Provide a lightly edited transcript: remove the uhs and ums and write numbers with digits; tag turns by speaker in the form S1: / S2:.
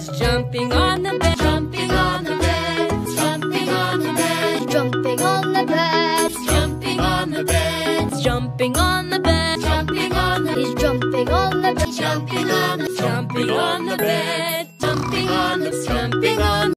S1: Jumping on the bed, jumping on the bed, jumping on the bed, jumping on the bed, jumping on the bed, jumping on the bed, jumping on the, he's jumping on the bed, jumping on the, jumping on the bed, jumping on the, jumping on.